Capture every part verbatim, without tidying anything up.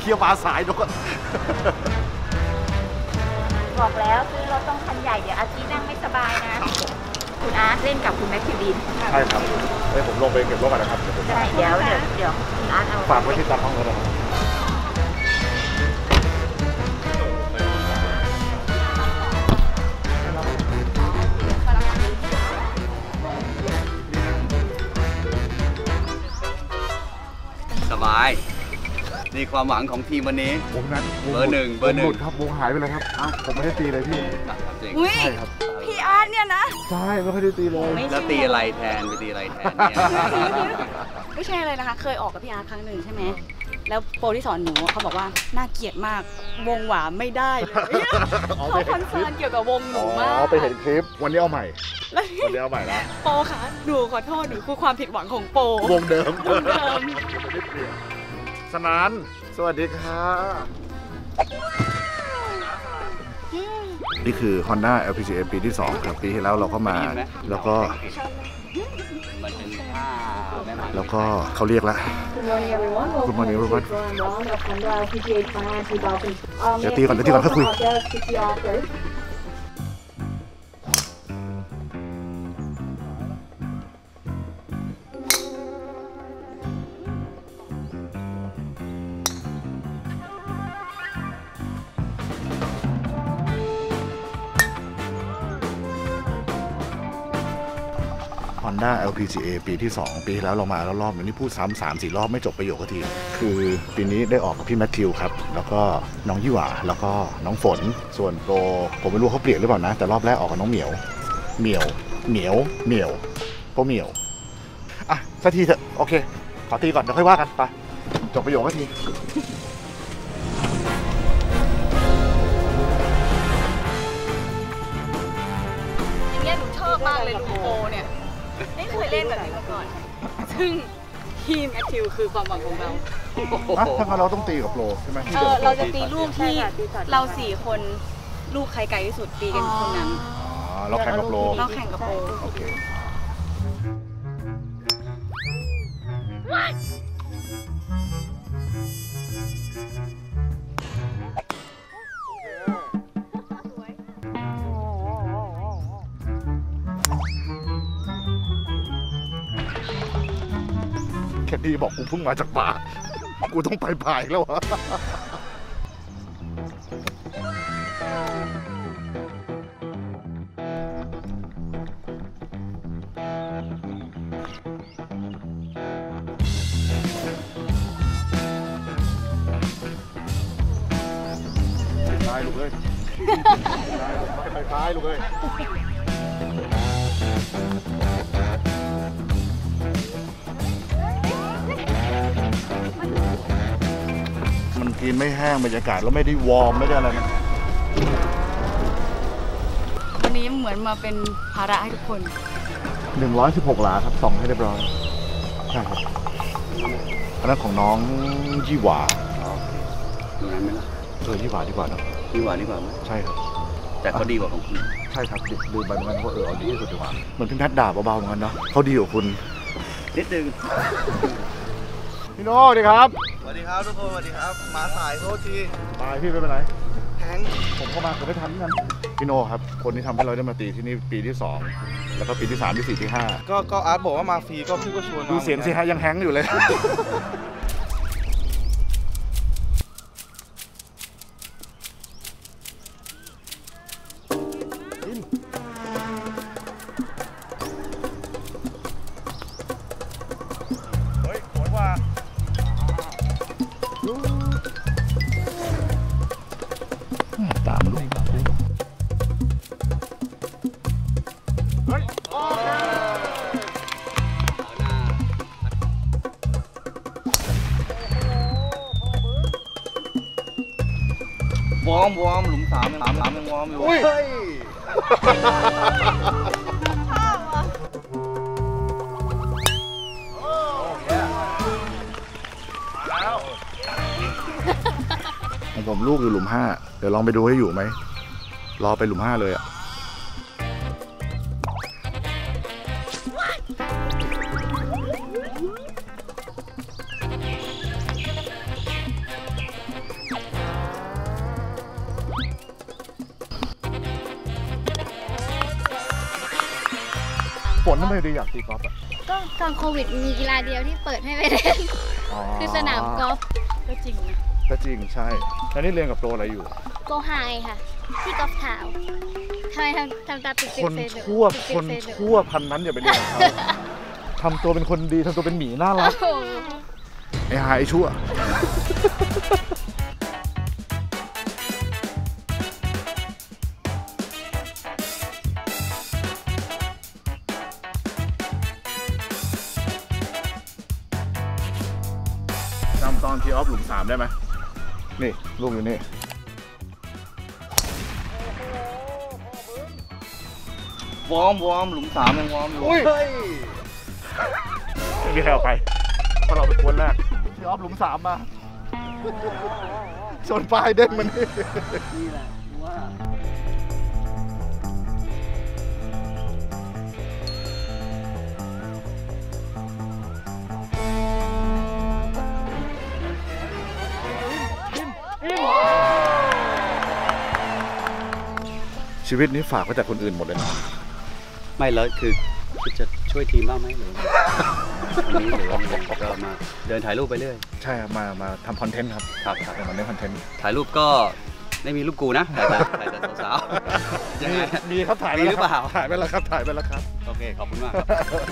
ที่ยวมาสายด้วยบอกแล้วซื้อรถต้องคันใหญ่เดี๋ยวอาทิตย์นั่งไม่สบายนะคุณอาร์ตเล่นกับคุณแม็กคิวดินใช่ครับเฮ้ยผมลงไปเก็บรถกันนะครับใช่เดี๋ยวเดี๋ยวเดี๋ยวคุณอาร์ตเอาฝากไว้ที่ตามห้องรถนะครับสบายนี่ความหวังของทีมวันนี้วงนั้นเบอร์หนึ่งเบอร์หนึ่งครับวงหายไปเลยครับผมไม่ได้ตีเลยพี่อุ้ยพี่อาร์ตเนี่ยนะใช่ไม่ค่อยได้ตีเลยแล้วตีอะไรแทนไปตีอะไรแทนเนี่ยไม่ใช่อะไรนะคะเคยออกกับพี่อาร์ตครั้งหนึ่งใช่ไหมแล้วโปรที่สอนหนูเขาบอกว่าน่าเกลียดมากวงหวาไม่ได้เลยเขาคอนเซิร์นเกี่ยวกับวงหนูมากอ๋อไปเห็นคลิปวันนี้เอาใหม่วันนี้เอาใหม่แล้วโปรค่ะหนูขอโทษหนูคือความผิดหวังของโปรวงเดิมวงเดิมสนานสวัสดีค่ะนี่คือ Honda แอล พี จี เอ ปีที่สองครับปีที่แล้วเราก็มาแล้วก็แล้วก็เขาเรียกแล้วคุณมอนิวรุบัตเดี๋ยวตีก่อนเดี๋ยวตีก่อนค่อยคุยHonda แอล พี จี เอ ปีที่สองปีที่แล้วเรามาแล้วรอบนึงนี่พูดซ้ำสามสี่รอบไม่จบประโยคทีคือปีนี้ได้ออกกับพี่แมทธิวครับแล้วก็น้องยี่หว่าแล้วก็น้องฝนส่วนโปรผมไม่รู้เขาเปลี่ยนหรือเปล่านะแต่รอบแรกออกกับน้องเหมียวเหมียวเหมียวเหมียวโปรเหมียวอ่ะสักทีเถอะโอเคขอตีก่อนเดี๋ยวค่อยว่ากันไปจบประโยคทีอย่างเงี้ยหนูชอบมากเลยลูกโปเนี่ยไม่เคยเล่นแบบนี้มาก่อนซึ่งทีมแมทธิวคือความหวังของเราถ้างั้นเราต้องตีกับโปรใช่ไหมเออเราจะตีลูกที่เราสี่คนลูกใครไกลที่สุดตีกันคนนั้นอ๋อเราแข่งกับโปรเราแข่งกับโปรโอเคแค่ดีบอกกูเพิ่งมาจากป่ากูต้องไปป่าอีกแล้วอะตายลูกเลยไปตายลูกเลยมันกินไม่แห้งบรรยากาศแล้วไม่ได้วอร์มไม่ได้อะไรนะวันนี้เหมือนมาเป็นภาระให้ทุกคนหนึ่งร้อยสิบหกหลาครับส่องให้เรียบร้อยใช่ครับอันนั้นของน้องยี่หว่าดูนั้นไหมล่ะเออยี่หว่าดีกว่าเนาะยี่หว่าดีกว่าไหมใช่ครับแต่เขาดีกว่าของคุณใช่ครับดูไปเหมือนกันว่าเออเอาดีที่สุดดีกว่าเหมือนพี่แพทด่าเบาๆเหมือนกันเนาะเขาดีกว่าคุณนิดนึงพี่โน่ดีครับสวัสดีครับทุกคนสวัสดีครับมาสายโทษทีตายพี่ไม่เป็นไรแทงผมเข้ามาผมไม่ทันกันพี่โน่ครับคนที่ทำให้เราได้มาตีที่นี่ปีที่สองแล้วก็ปีที่สามที่สี่ที่ห้าก็ก็อาร์ตบอกว่ามาฟรีก็พี่ก็ชวนดูเสียงสิฮะยังแฮงอยู่เลยตามลูกเฮ้ยวอร์มวอร์มหลุมสามสามสามยังวอร์มอยู่เฮ้ยของผมลูกอยู่หลุมห้าเดี๋ยวลองไปดูให้อยู่ไหมรอไปหลุมห้าเลยอ่ะทำไมดีอยากตีกอล์ฟอ่ะก็ตอนโควิดมีกีฬาเดียวที่เปิดให้ไปเล่นคือสนามกอล์ฟก็จริงนะก็จริงใช่แล้วนี่เรียนกับโปรอะไรอยู่โกไฮค่ะ ที่กอล์ฟทาวน์ทำไมทำทำตาปิดคนชั่วคนชั่วพันนั้นอย่าไปเรียนกับเขาทำตัวเป็นคนดีทำตัวเป็นหมีน่ารักไอ้หายชั่วจำตอนทีออฟหลุมสามได้ไหมนี่ลูกอยู่นี่วอร์มวอร์มหลุมสามยังวอร์มอยู่อุ้ยไม่มีใครเอาไปเพราะเราเป็นคนแรกทีออฟหลุมสามมาชนปลายเด้งมันนี่แหละว่าชีวิตนี้ฝากไว้แต่คนอื่นหมดเลยนะไม่แล้วคือคือจะช่วยทีมบ้างไหมหรือวันนี้หรือว่าก็มาเดินถ่ายรูปไปเรื่อยใช่ครับมามาทำคอนเทนต์ครับครับครับมาเล่นคอนเทนต์ถ่ายรูปก็ไม่มีรูปกูนะถ่ายแต่ถ่ายแต่สาวๆยังไงมีครับถ่ายมีหรือเปล่าถ่ายไปแล้วครับถ่ายไปแล้วครับโอเคขอบคุณมากครับ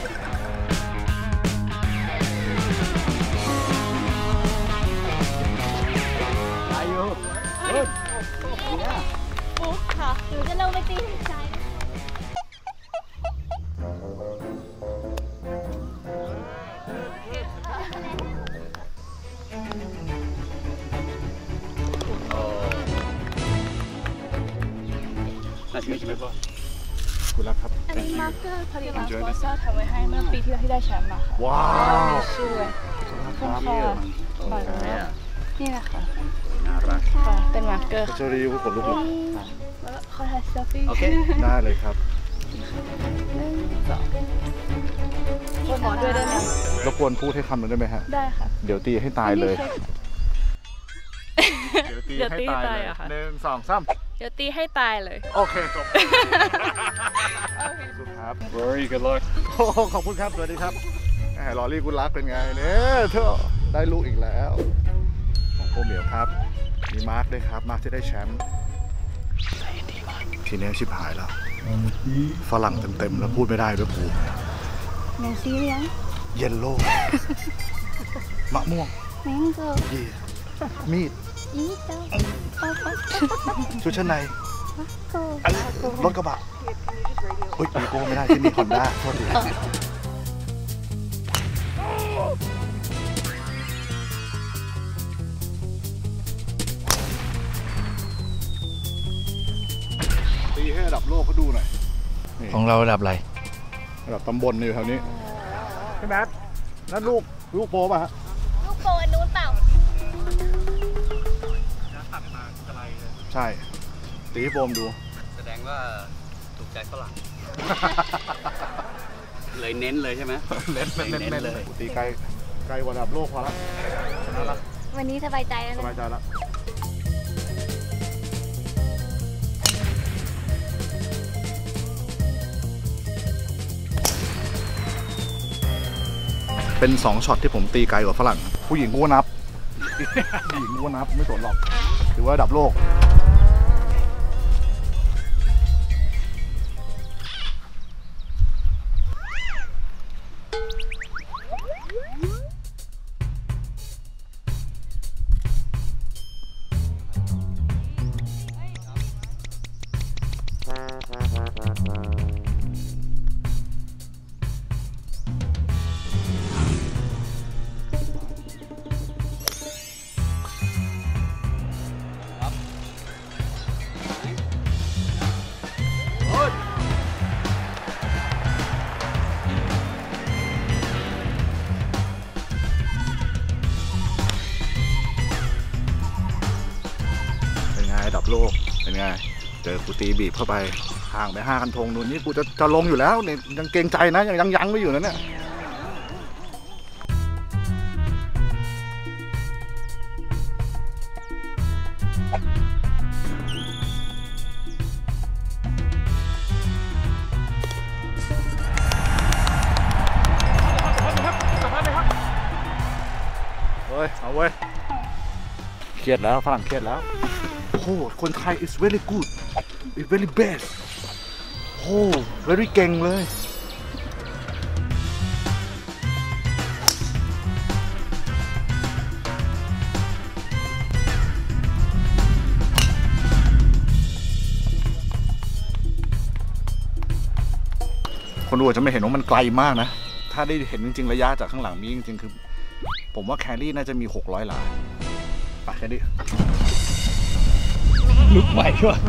อายุฟุ๊กค่ะหนูจะลงไปตีถึงใจน่าเชื่อใช่ไหมพ่อคุณรักครับอันนี้มาร์เกอร์พอดีว่าสปอนเซอร์ทำไว้ให้เมื่อปีที่แล้วที่ได้แชมป์มาค่ะว้าวมีชื่อไว้ข้างคอบัตรนี่นะคะน่ารักค่ะเป็นมาร์เกอร์เชอรี่ขนลุกแล้วขอถ่ายเซลฟี่โอเคได้เลยครับคนหมอด้วยได้ไหมรบกวนพูดให้คำหนึ่งได้ไหมฮะได้ค่ะเดี๋ยวตีให้ตายเลยเดี๋ยวตีให้ตายอะค่ะหนึ่งสองสามเดี๋ยวตีให้ตายเลยโอเคจบครับ very good luck โอ้ขอบคุณครับ สวัสดีครับแหมลอรี่คุณรักเป็นไงเนี่ยเธอได้ลูกอีกแล้ว ของโคเหมียวครับ มีมาร์คด้วยครับ มาร์คที่ได้แชมป์ทีนี้ชิบหายแล้ว ฝรั่งเต็มๆ แล้วพูดไม่ได้ด้วยปูแมงซีเรียงเยลโล่ มะม่วงแมงโก้ยีมีดอีโต้โอ้โหชุดชั้นในโก้รถกระบะเฮ้ยมีโก้ไม่ได้ที่นี่ฮอนด้าโทษทีตีให้ระดับโลกเขาดูหน่อยของเราระดับอะไรระดับตำบลอยู่แถวนี้พี่แมทนั่นลูกลูกโปป่ะฮะลูกโปอันนู้นเปล่าใช่ ตีให้โปมดูแสดงว่าถูกใจฝรั่ง เลยเน้นเลยใช่ไหมเล่นเล่นเล่นเลยตีไกลไกลกว่าระดับโลกพอละชนะละวันนี้สบายใจแล้วสนะบายใจละเป็นสองช็อตที่ผมตีไกลกว่าฝรั่ง ผู้หญิงกูก็นับ ผู้หญิงกูก็นับไม่สนหรอกถือว่าระดับโลก เป็นไงระดับโลก เป็นไง เจอกูตีบีบเข้าไปห่างไปห้าคันธงนู่นนี่กูจะจะลงอยู่แล้วเนี่ยยังเกรงใจนะ ยังยังยั้งไม่อยู่นะเนี่ยว้ยเอาเว้ยเครียดแล้วฝรั่งเครียดแล้วโอ้โหคนไทย is very good is very best โอ้ very เก่งเลยคนดูอาจจะไม่เห็นว่ามันไกลมากนะถ้าได้เห็นจริงๆระยะจากข้างหลังมีจริงๆคือผมว่าแครี่น่าจะมีหกร้อยหลาไปแครี่ลุกไหววะ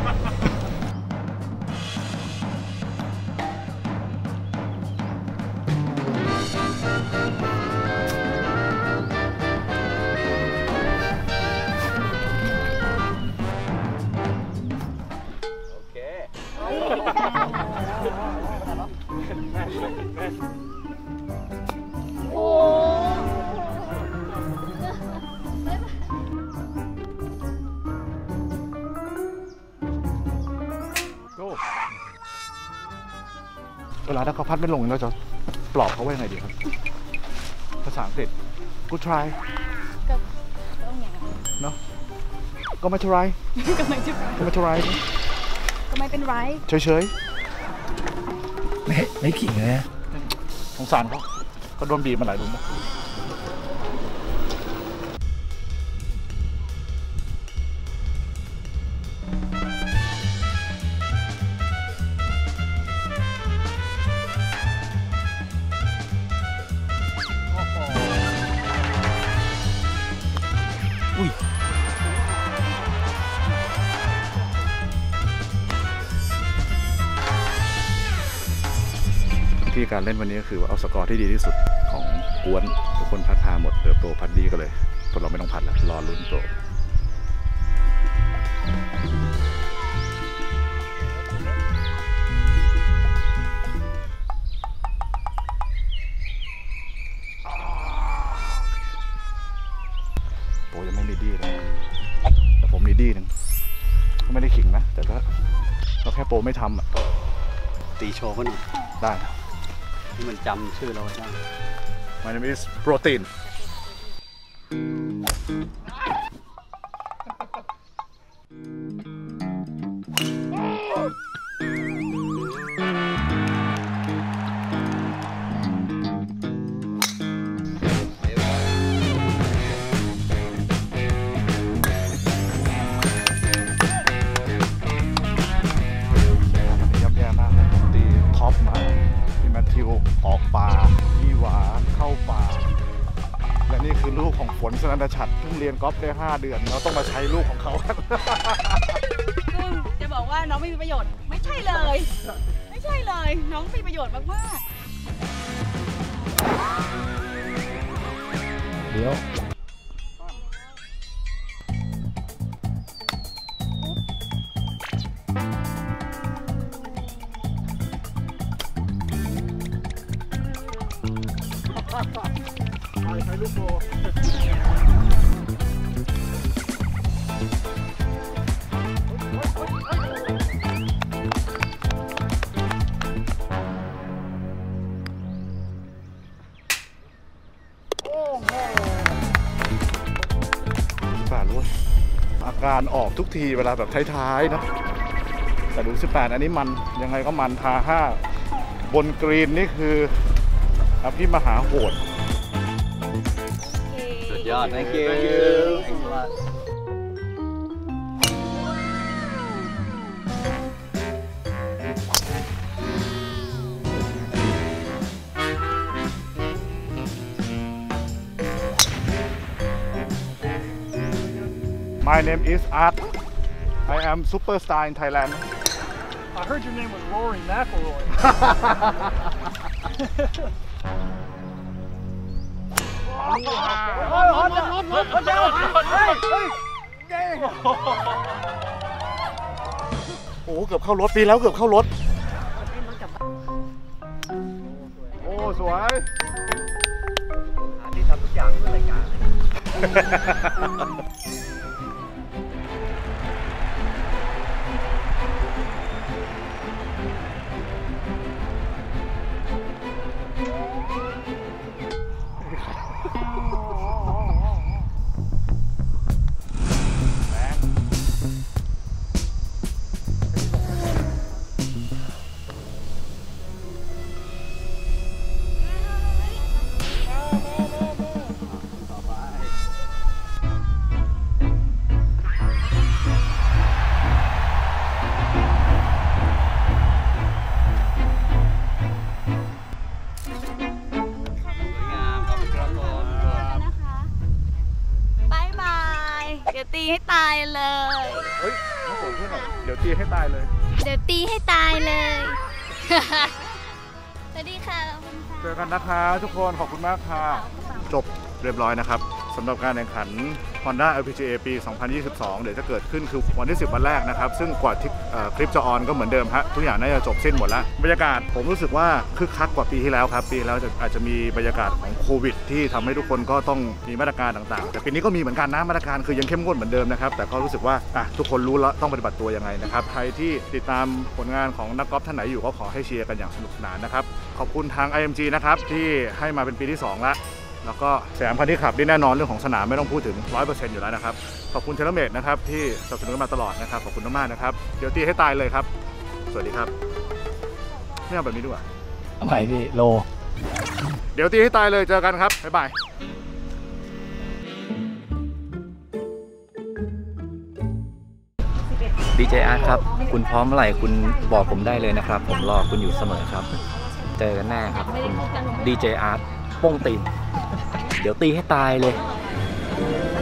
เวลาถ้าเขาพัดไม่ลงเราจะปลอบเขาไว้ยังไงดีครับภาษาอังกฤษ good try ก็ต้องอย่างนั้นเนาะก็ไม่ try ก็ไม่จุดก็ไม่ try ก็ไม่เป็นไรเฉยๆไม่ไม่ขิงเลยนะสงสารเขาก็โดนบีบมาหลายลุมนะที่การเล่นวันนี้ก็คือว่าเอาสกอร์ที่ดีที่สุดของกวนทุกคนพัดพาหมดเหลือโปรพัดดีก็เลยพวกเราไม่ต้องพัดแล้วรอลุ้นโปรโปรยังไม่มีดีเลยแต่ผมมีดีหนึ่งก็ไม่ได้ขิงนะแต่ก็เราแค่โปรไม่ทำอ่ะตีโชว์ก็หน่อยได้ที่มันจำชื่อเราได้ My name is Proteinออกป่ายี่หวาเข้าป่าและนี่คือลูกของฝนสนันทชัดเพิ่งเรียนกอล์ฟได้ห้าเดือนเราต้องมาใช้ลูกของเขาซึ่งจะบอกว่าน้องไม่มีประโยชน์ไม่ใช่เลยไม่ใช่เลยน้องมีประโยชน์มากๆเดี๋ยวใช้ลูกโบ การออกทุกทีเวลาแบบท้ายๆนะแต่ดูสิบแปดอันนี้มันยังไงก็มันพาห้าบนกรีนนี่คืออภิมหาโหดสุดยอด thank you My name is Art. I am superstar in Thailand. I heard your name was Rory McIlroy. โอ้เกือบเข้ารถปีแล้วเกือบเข้ารถโอ้สวยที่ทำทุกอย่างเพื่อรายการตีให้ตายเลยเฮ้ยน้องฝนพูดหน่อยเดี๋ยวตีให้ตายเลยเดี๋ยวตีให้ตายเลย สวัสดีค่ะเจอกันนะคะทุกคนขอบคุณมากค่ะจบเรียบร้อยนะครับสำหรับการแข่งขัน Honda แอล พี จี เอ ปี สองพันยี่สิบสอง เดี๋ยวจะเกิดขึ้นคือวันที่สิบวันแรกนะครับซึ่งกว่าที่คลิปจะออนก็เหมือนเดิมฮะทุกอย่างน่าจะจบสิ้นหมดแล้วบรรยากาศผมรู้สึกว่าคึกคักกว่าปีที่แล้วครับปีแล้วอาจจะมีบรรยากาศของโควิดที่ทำให้ทุกคนก็ต้องมีมาตรการต่างๆแต่ปีนี้ก็มีเหมือนกันนะมาตรการคือยังเข้มงวดเหมือนเดิมนะครับแต่ก็รู้สึกว่าอ่ะทุกคนรู้แล้วต้องปฏิบัติตัวยังไงนะครับใครที่ติดตามผลงานของนักกอล์ฟท่านไหนอยู่ก็ขอให้เชียร์กันอย่างสนุกสนานนะครับขอบคุณทาง ไอ เอ็ม จี นะครับที่ให้มาเป็นปีที่สองแล้วแล้วก็สยามคันที่ขับนี่แน่นอนเรื่องของสนามไม่ต้องพูดถึง ร้อยเปอร์เซ็นต์ อยู่แล้วนะครับขอบคุณเทเลเมดนะครับที่สนับสนุนกันมาตลอดนะครับขอบคุณมากๆนะครับเดี๋ยวตีให้ตายเลยครับสวัสดีครับไม่เอาแบบนี้ดีกว่าเอาใหม่พี่โลเดี๋ยวตีให้ตายเลยเจอกันครับบ๊ายบายดีเจอาร์ตครับคุณพร้อมเมื่อไหร่คุณบอกผมได้เลยนะครับผมรอคุณอยู่เสมอครับเจอกันแน่ครับคุณดีเจอาร์ตโป้งตีนเดี๋ยวตีให้ตายเลย